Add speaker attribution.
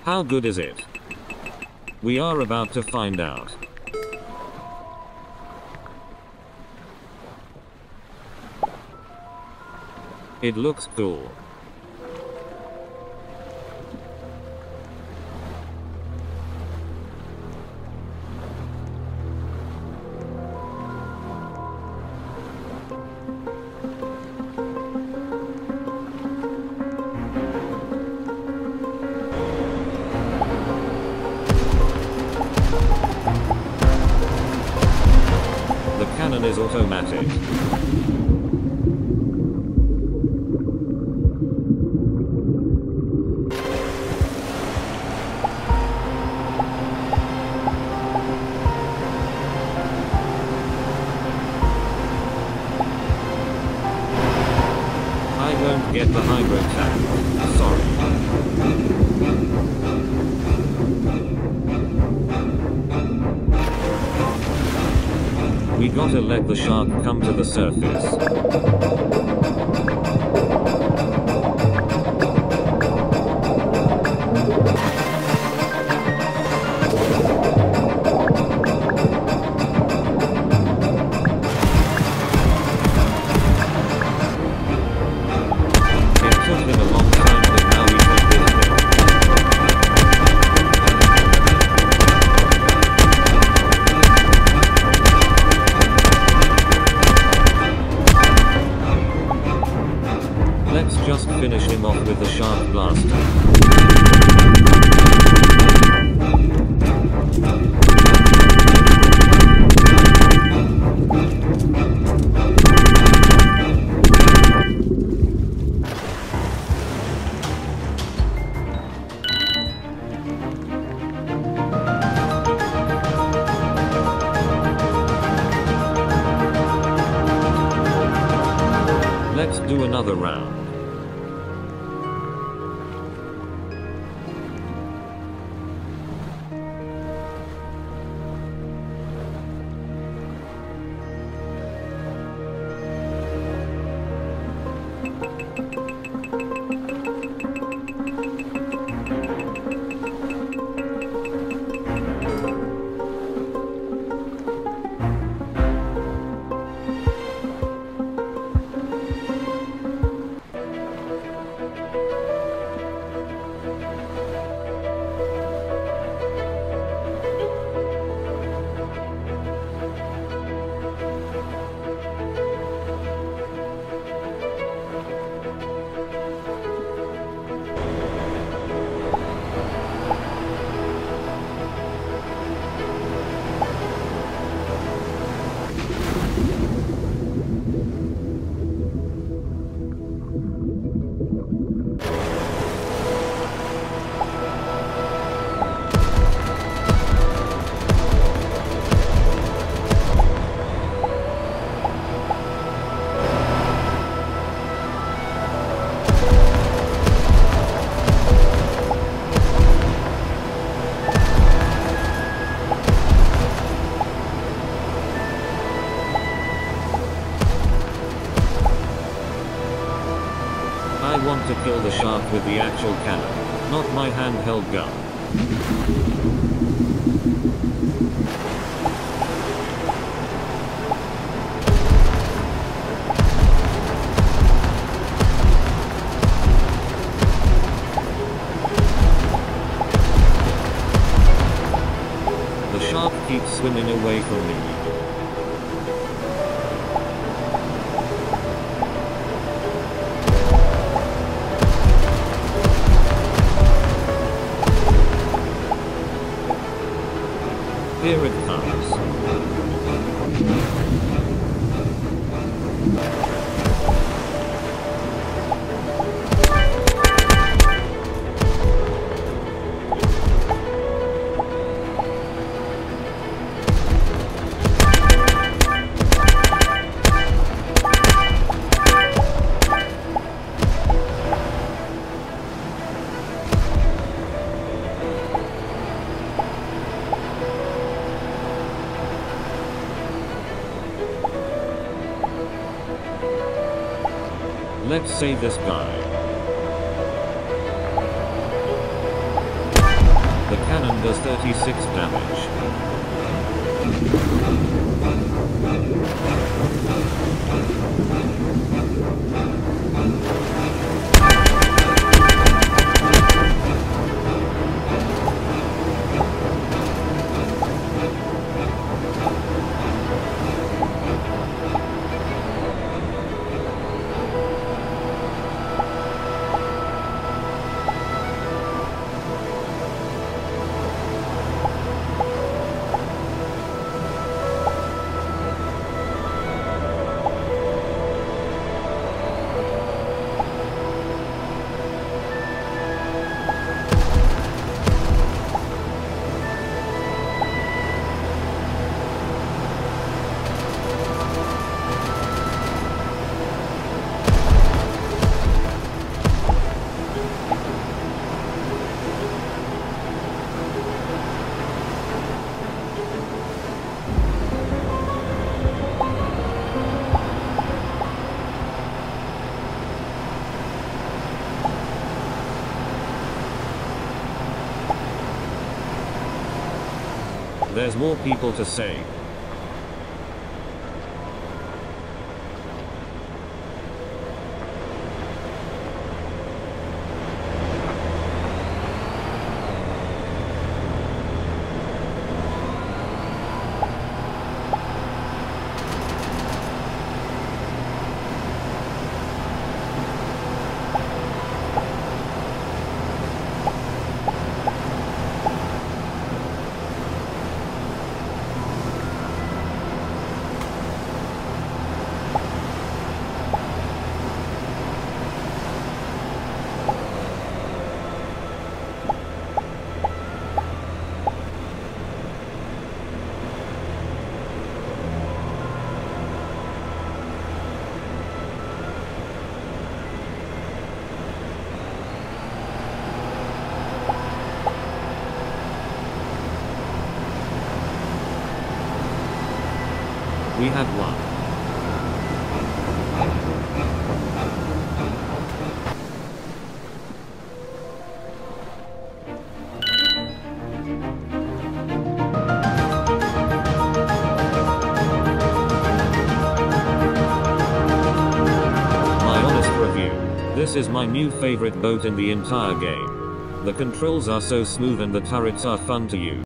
Speaker 1: How good is it? We are about to find out. It looks cool. The cannon is automatic. I won't get the hydro tank. Sorry. We gotta let the shark come to the surface. It took him a long time, but now we can visit him. Let's just finish him off with the shark blaster. Let's do another round. I want to kill the shark with the actual cannon, not my handheld gun. The shark keeps swimming away from me. Here it comes. Let's save this guy. cannon does 36 damage. There's more people to say. We have won. My honest review. This is my new favorite boat in the entire game. The controls are so smooth and the turrets are fun to use.